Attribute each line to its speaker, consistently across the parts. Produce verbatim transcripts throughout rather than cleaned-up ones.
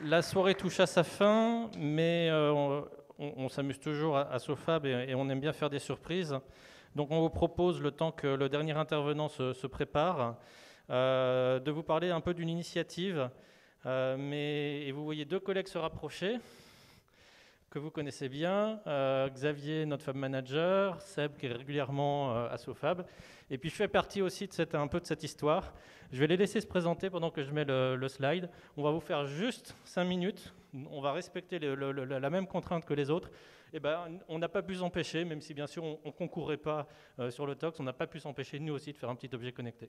Speaker 1: La soirée touche à sa fin, mais euh, on, on s'amuse toujours à, à SOFAB et, et on aime bien faire des surprises. Donc on vous propose, le temps que le dernier intervenant se, se prépare, euh, de vous parler un peu d'une initiative. Euh, mais, et vous voyez deux collègues se rapprocher, que vous connaissez bien, euh, Xavier, notre Fab Manager, Seb qui est régulièrement euh, à SOFAB, et puis je fais partie aussi de cette, un peu de cette histoire. Je vais les laisser se présenter pendant que je mets le, le slide. On va vous faire juste cinq minutes, on va respecter le, le, le, la même contrainte que les autres. Et ben, on n'a pas pu s'empêcher, même si bien sûr on ne concourait pas euh, sur le Tox, on n'a pas pu s'empêcher nous aussi de faire un petit objet connecté.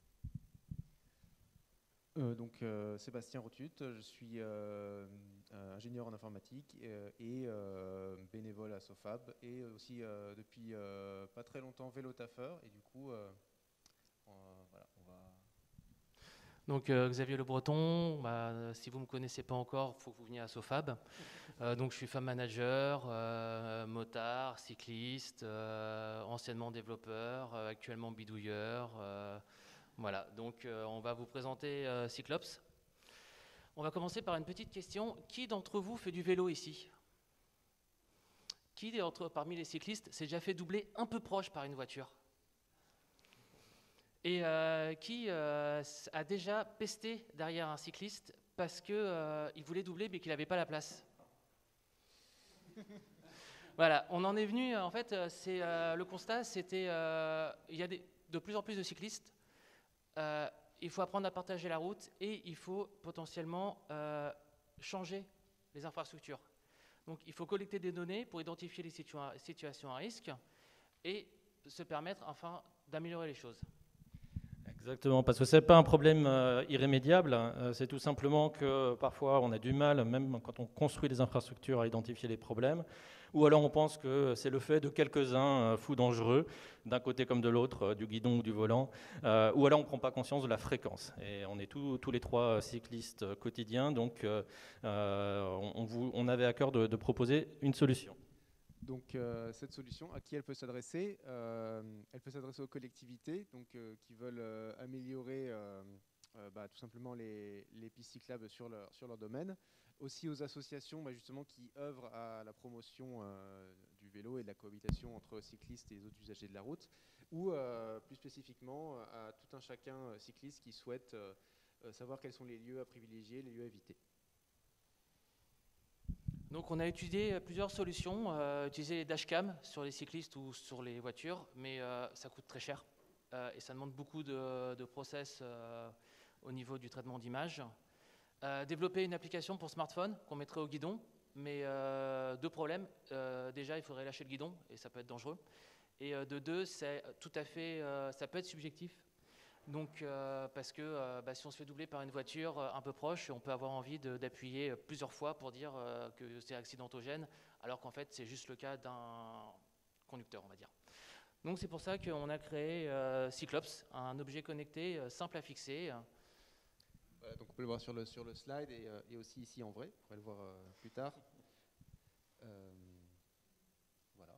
Speaker 2: Euh, donc euh, Sébastien Rotut, je suis euh, euh, ingénieur en informatique euh, et euh, bénévole à SOFAB et aussi euh, depuis euh, pas très longtemps vélo-taffeur et du coup euh, on, voilà, on va...
Speaker 3: Donc euh, Xavier Le Breton, bah, si vous ne me connaissez pas encore, il faut que vous veniez à SOFAB. Euh, donc je suis Fab Manager, euh, motard, cycliste, euh, anciennement développeur, euh, actuellement bidouilleur. Euh, Voilà, donc euh, on va vous présenter euh, Cyclops. On va commencer par une petite question. Qui d'entre vous fait du vélo ici? Qui d'entre parmi les cyclistes s'est déjà fait doubler un peu proche par une voiture? Et euh, qui euh, a déjà pesté derrière un cycliste parce qu'il euh, voulait doubler mais qu'il n'avait pas la place? Voilà, on en est venu, en fait, c'est, euh, le constat, c'était euh, il y a des, de plus en plus de cyclistes. Euh, il faut apprendre à partager la route et il faut potentiellement euh, changer les infrastructures. Donc il faut collecter des données pour identifier les situa- situations à risque et se permettre enfin d'améliorer les choses.
Speaker 1: Exactement, parce que ce n'est pas un problème euh, irrémédiable, euh, c'est tout simplement que parfois on a du mal, même quand on construit des infrastructures, à identifier les problèmes, ou alors on pense que c'est le fait de quelques-uns euh, fous dangereux, d'un côté comme de l'autre, euh, du guidon ou du volant, euh, ou alors on ne prend pas conscience de la fréquence. Et on est tous, tous les trois cyclistes euh, quotidiens, donc euh, on, on, vous, on avait à cœur de, de proposer une solution.
Speaker 2: Donc euh, cette solution, à qui elle peut s'adresser? euh, Elle peut s'adresser aux collectivités donc, euh, qui veulent euh, améliorer euh, euh, bah, tout simplement les, les pistes cyclables sur leur, sur leur domaine. Aussi aux associations bah, justement, qui œuvrent à la promotion euh, du vélo et de la cohabitation entre cyclistes et les autres usagers de la route. Ou euh, plus spécifiquement à tout un chacun euh, cycliste qui souhaite euh, savoir quels sont les lieux à privilégier, les lieux à éviter.
Speaker 3: Donc on a étudié plusieurs solutions, euh, utiliser les dashcams sur les cyclistes ou sur les voitures, mais euh, ça coûte très cher euh, et ça demande beaucoup de, de process euh, au niveau du traitement d'image. Euh, développer une application pour smartphone qu'on mettrait au guidon, mais euh, deux problèmes. Euh, déjà, il faudrait lâcher le guidon et ça peut être dangereux. Et euh, de deux, c'est tout à fait, euh, ça peut être subjectif. Donc, euh, parce que euh, bah, si on se fait doubler par une voiture euh, un peu proche, on peut avoir envie de, d'appuyer plusieurs fois pour dire euh, que c'est accidentogène, alors qu'en fait, c'est juste le cas d'un conducteur, on va dire. Donc, c'est pour ça qu'on a créé euh, Cyclops, un objet connecté euh, simple à fixer.
Speaker 2: Voilà, donc on peut le voir sur le, sur le slide et, euh, et aussi ici en vrai, on pourrait le voir euh, plus tard. Euh, voilà.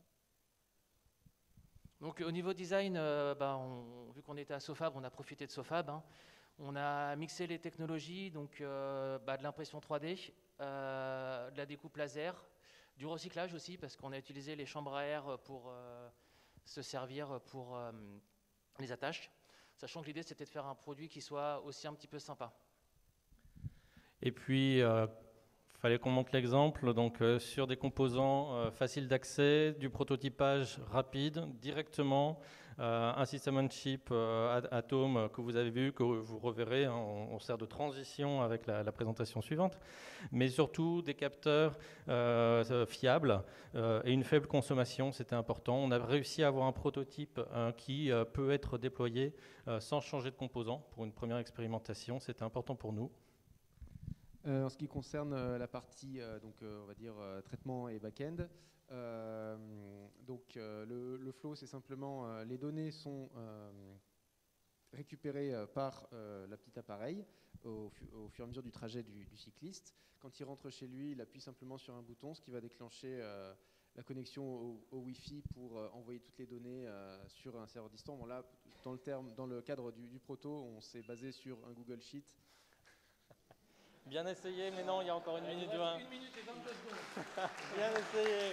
Speaker 3: Donc au niveau design, euh, bah, on, vu qu'on était à SOFAB, on a profité de SOFAB. Hein. On a mixé les technologies, donc euh, bah, de l'impression trois D, euh, de la découpe laser, du recyclage aussi, parce qu'on a utilisé les chambres à air pour euh, se servir pour euh, les attaches, sachant que l'idée c'était de faire un produit qui soit aussi un petit peu sympa.
Speaker 1: Et puis, euh, fallait qu'on montre l'exemple, donc euh, sur des composants euh, faciles d'accès, du prototypage rapide, directement, euh, un système on chip euh, Atom que vous avez vu, que vous reverrez, hein, on, on sert de transition avec la, la présentation suivante, mais surtout des capteurs euh, fiables euh, et une faible consommation, c'était important. On a réussi à avoir un prototype euh, qui euh, peut être déployé euh, sans changer de composant pour une première expérimentation, c'était important pour nous.
Speaker 2: Euh, en ce qui concerne euh, la partie euh, donc, euh, on va dire, euh, traitement et back-end, euh, donc, euh, le, le flow, c'est simplement euh, les données sont euh, récupérées euh, par euh, la petite appareil au, au fur et à mesure du trajet du, du cycliste. Quand il rentre chez lui, il appuie simplement sur un bouton, ce qui va déclencher euh, la connexion au, au Wi-Fi pour euh, envoyer toutes les données euh, sur un serveur distant. Bon, là, dans le, terme, dans le cadre du, du proto, on s'est basé sur un Google Sheet.
Speaker 1: Bien essayé, mais non, il y a encore une minute vingt.
Speaker 3: une minute et vingt-deux secondes.
Speaker 1: Bien essayé.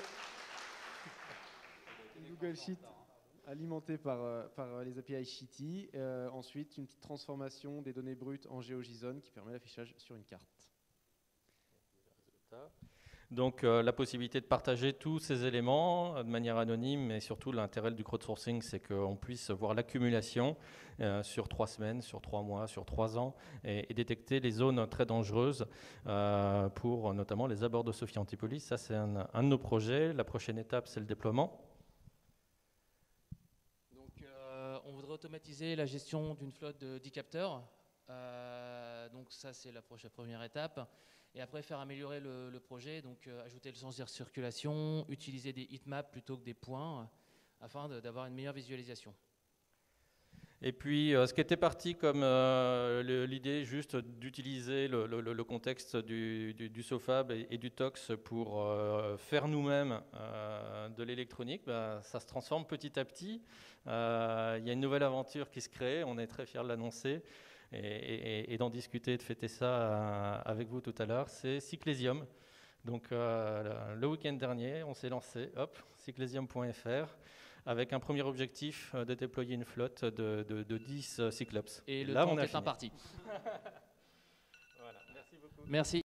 Speaker 2: Google Sheet alimenté par, euh, par les A P I Sheety. Euh, ensuite, une petite transformation des données brutes en GeoJSON qui permet l'affichage sur une carte.
Speaker 1: Donc euh, la possibilité de partager tous ces éléments euh, de manière anonyme, mais surtout l'intérêt du crowdsourcing, c'est qu'on puisse voir l'accumulation euh, sur trois semaines, sur trois mois, sur trois ans, et, et détecter les zones très dangereuses euh, pour notamment les abords de Sophia Antipolis. Ça, c'est un, un de nos projets. La prochaine étape, c'est le déploiement.
Speaker 3: Donc, euh, on voudrait automatiser la gestion d'une flotte de dix capteurs. Euh, donc ça, c'est la prochaine, première étape. Et après, faire améliorer le, le projet, donc euh, ajouter le sens de circulation, utiliser des heatmaps plutôt que des points, euh, afin d'avoir une meilleure visualisation.
Speaker 1: Et puis, euh, ce qui était parti comme euh, l'idée juste d'utiliser le, le, le contexte du, du, du SOFAB et, et du TOX pour euh, faire nous-mêmes euh, de l'électronique, bah, ça se transforme petit à petit. Euh, il y a une nouvelle aventure qui se crée, on est très fiers de l'annoncer. Et, et, et d'en discuter, de fêter ça avec vous tout à l'heure, c'est Cyclesium. Donc euh, le week-end dernier, on s'est lancé, hop, cyclesium point F R, avec un premier objectif de déployer une flotte de, de, de dix Cyclops.
Speaker 3: Et le
Speaker 1: Là,
Speaker 3: temps
Speaker 1: on a
Speaker 3: est
Speaker 1: fini.
Speaker 3: imparti.
Speaker 1: Voilà, merci beaucoup.
Speaker 3: Merci.